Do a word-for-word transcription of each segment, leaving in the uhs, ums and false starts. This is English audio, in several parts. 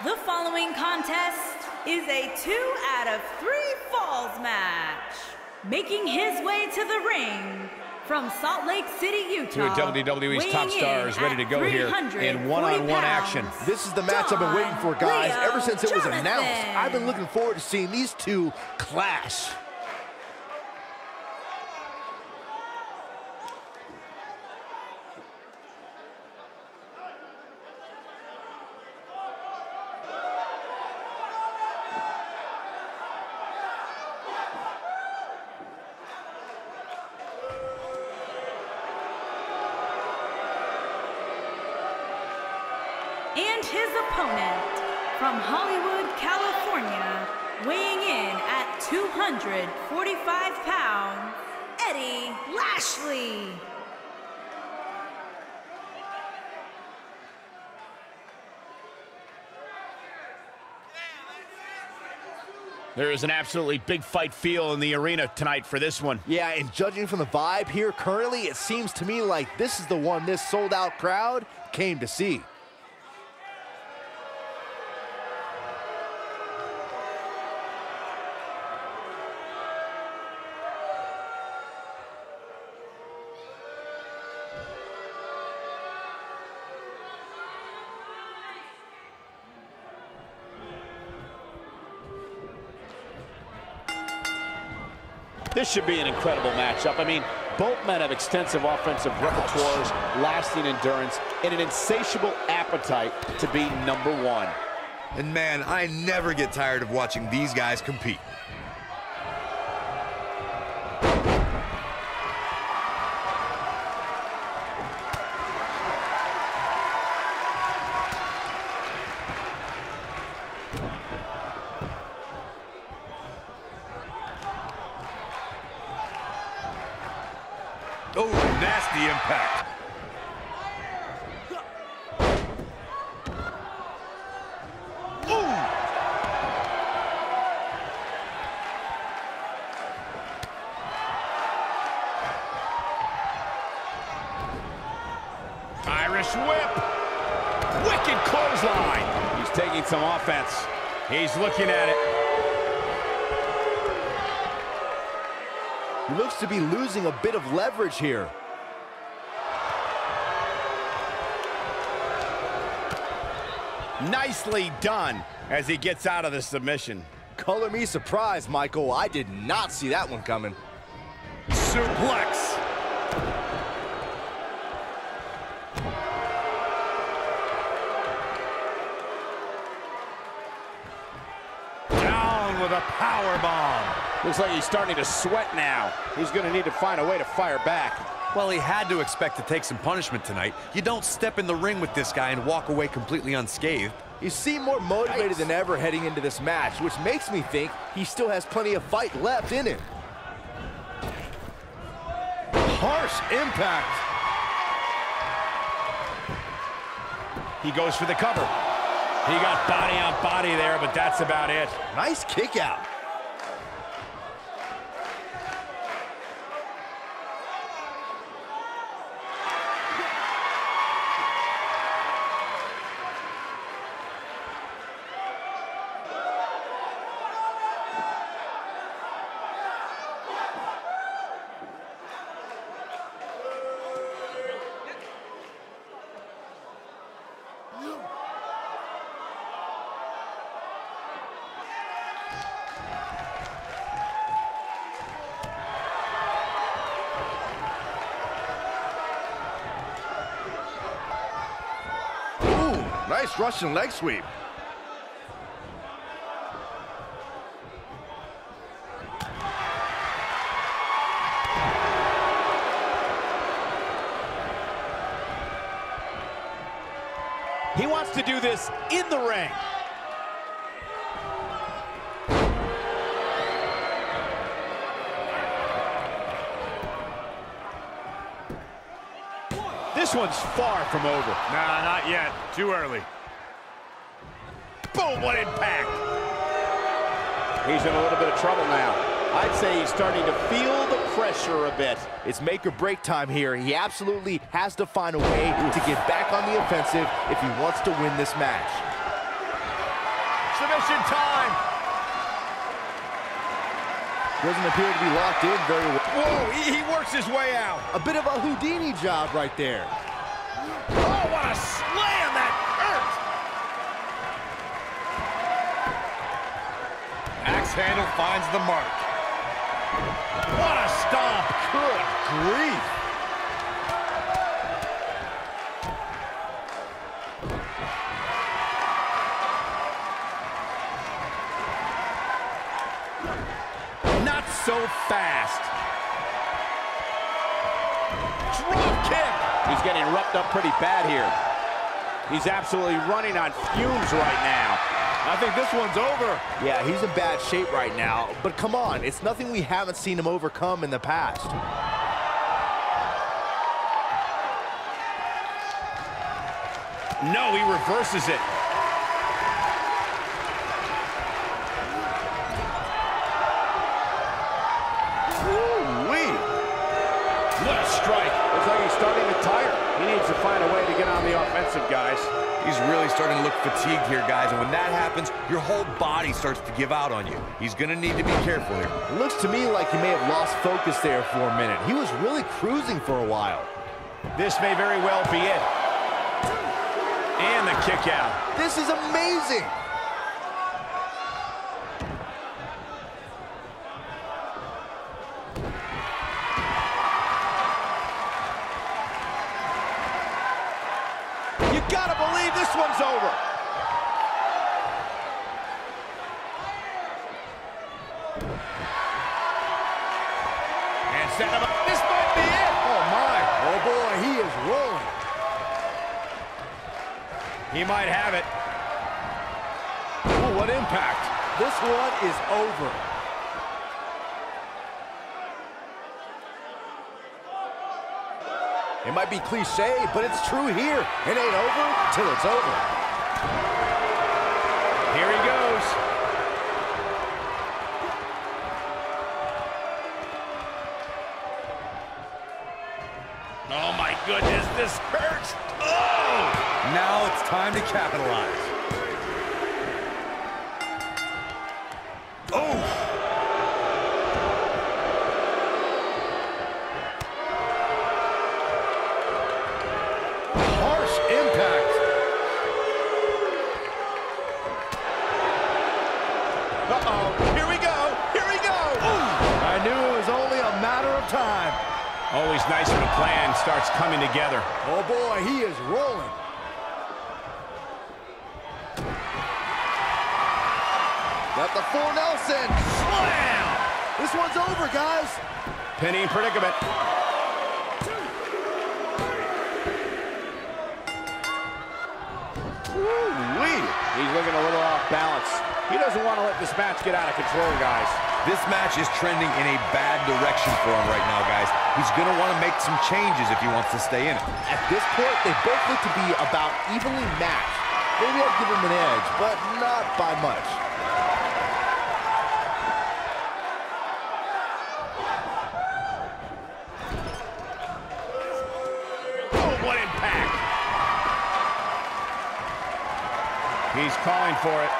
The following contest is a two out of three falls match. Making his way to the ring from Salt Lake City, Utah. Two of W W E's top stars ready to go here in one-on-one action. This is the match I've been waiting for, guys, Leo ever since it was Jonathan. announced. I've been looking forward to seeing these two clash. And his opponent from Hollywood, California, weighing in at two hundred forty-five pounds, Eddie Lashley. There is an absolutely big fight feel in the arena tonight for this one. Yeah, and judging from the vibe here currently, it seems to me like this is the one this sold-out crowd came to see. This should be an incredible matchup. I mean, both men have extensive offensive repertoires, lasting endurance, and an insatiable appetite to be number one. And man, I never get tired of watching these guys compete. Oh, nasty impact. Ooh. Irish whip. Wicked clothesline. He's taking some offense. He's looking at it. He looks to be losing a bit of leverage here. Nicely done as he gets out of the submission. Color me surprised, Michael. I did not see that one coming. Suplex. Down with a power bomb. Looks like he's starting to sweat now. He's going to need to find a way to fire back. Well, he had to expect to take some punishment tonight. You don't step in the ring with this guy and walk away completely unscathed. You seem more motivated Nice. than ever heading into this match, which makes me think he still has plenty of fight left in him. Harsh impact. He goes for the cover. He got body on body there, but that's about it. Nice kick out. Nice Russian leg sweep. He wants to do this in the ring. This one's far from over. Nah, not yet. Too early. Boom, what impact. He's in a little bit of trouble now. I'd say he's starting to feel the pressure a bit. It's make or break time here. He absolutely has to find a way to get back on the offensive if he wants to win this match. Submission time. Doesn't appear to be locked in very well. Whoa, he, he works his way out. A bit of a Houdini job right there. Oh, what a slam. That hurt. Axe handle finds the mark. What a stomp. Good grief. Not so fast. Drop kick. He's getting roughed up pretty bad here. He's absolutely running on fumes right now. I think this one's over. Yeah, he's in bad shape right now, but come on, it's nothing we haven't seen him overcome in the past. No, he reverses it. Woo-wee. What a strike. Looks like he's starting to tire. He needs to find a way to get on the offensive, guys. He's really starting to look fatigued here, guys, and when that happens, your whole body starts to give out on you. He's going to need to be careful here. It looks to me like he may have lost focus there for a minute. He was really cruising for a while. This may very well be it. And the kick out. This is amazing. You gotta believe this one's over. And set him up. This might be it. Oh my, oh boy, he is rolling. He might have it. Ooh, what impact. This one is over. It might be cliche, but it's true here. It ain't over till it's over. Here he goes. Oh my goodness, this hurts. Oh! Now it's time to capitalize. Oh! Harsh impact. Uh-oh. Here we go. Here we go. Ooh. I knew it was only a matter of time. Always nice when a plan starts coming together. Oh boy, he is rolling. Got the full Nelson. Slam! This one's over, guys. Penny in predicament. Woo-wee. He's looking a little off balance. He doesn't want to let this match get out of control, guys. This match is trending in a bad direction for him right now, guys. He's going to want to make some changes if he wants to stay in it. At this point, they both look to be about evenly matched. Maybe I'd give him an edge, but not by much. Oh, what impact. He's calling for it.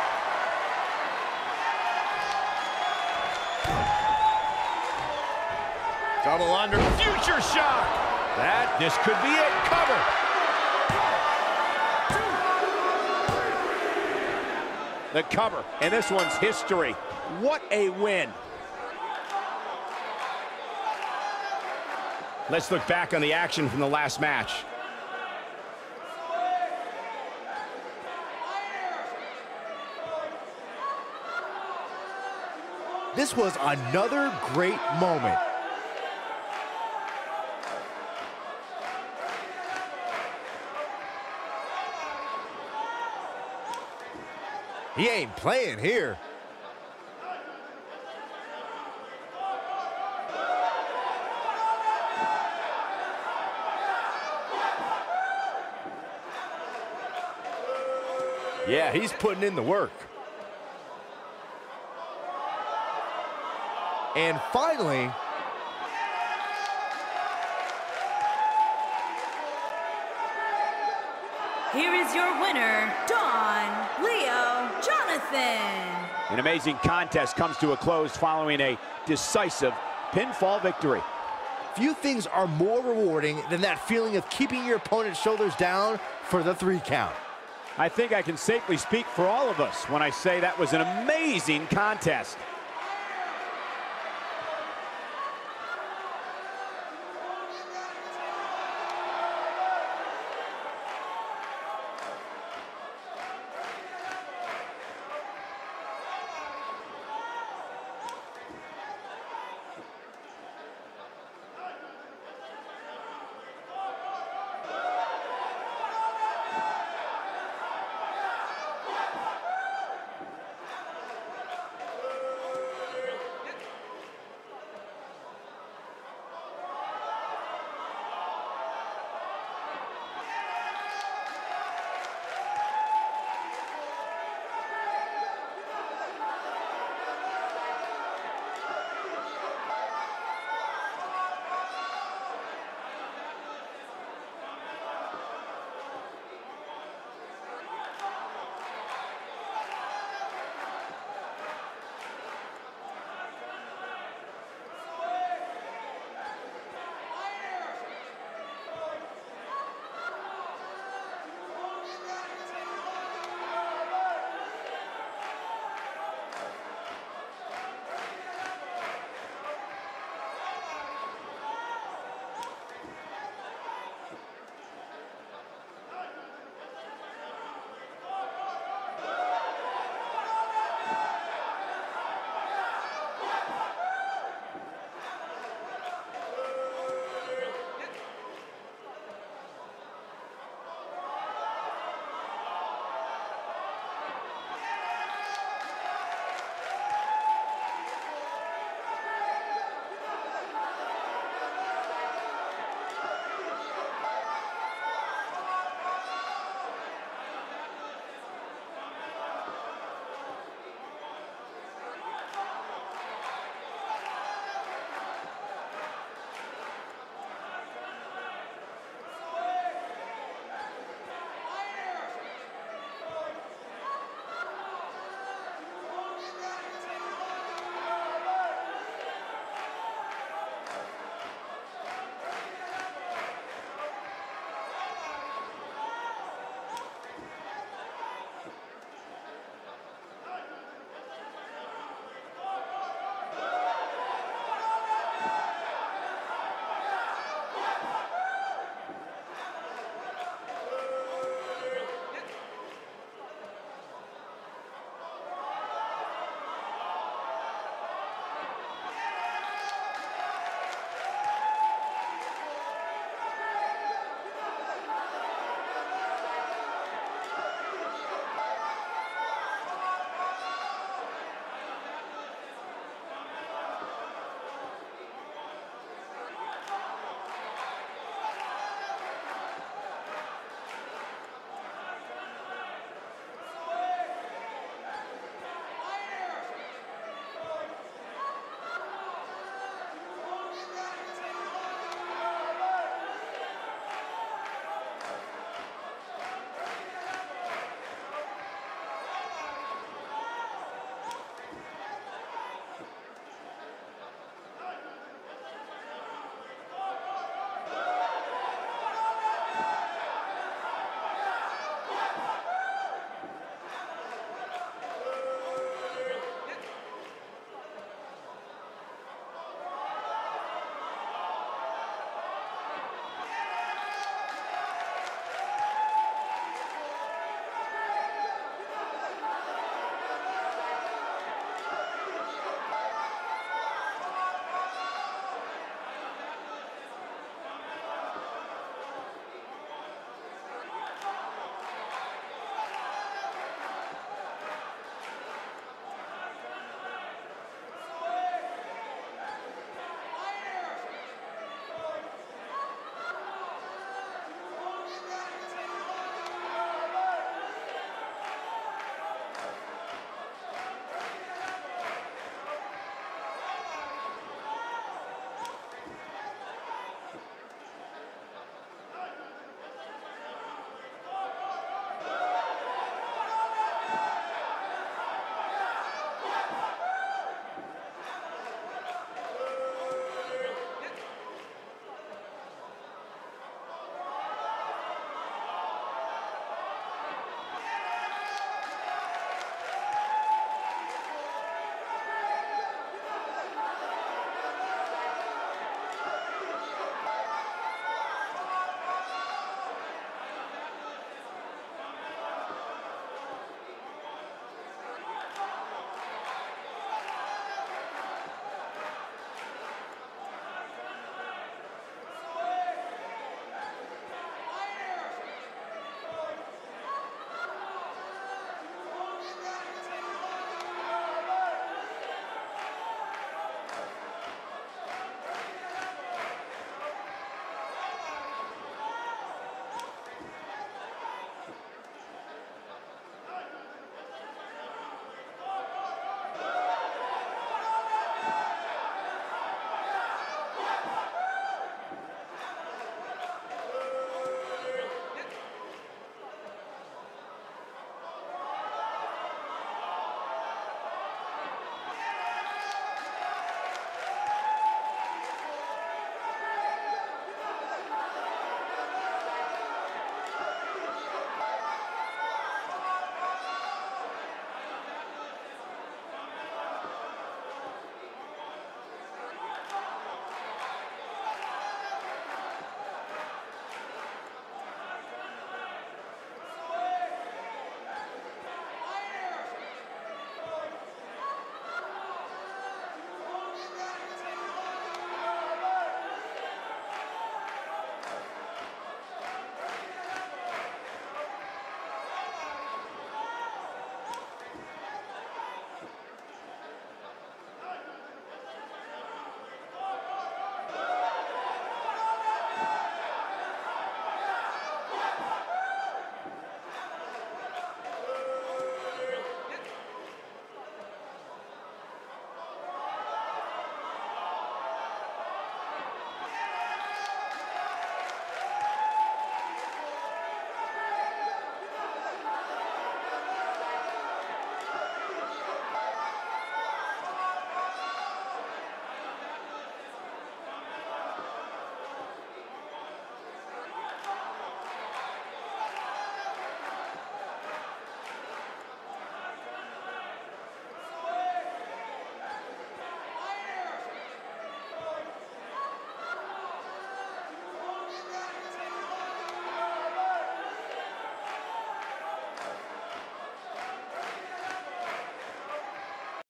Double under, future shock. That, this could be it, cover. The cover, and this one's history. What a win. Let's look back on the action from the last match. This was another great moment. He ain't playing here. Yeah, he's putting in the work. And finally, Here is your winner, Don Leo Jonathan. Jonathan. An amazing contest comes to a close following a decisive pinfall victory. Few things are more rewarding than that feeling of keeping your opponent's shoulders down for the three count. I think I can safely speak for all of us when I say that was an amazing contest.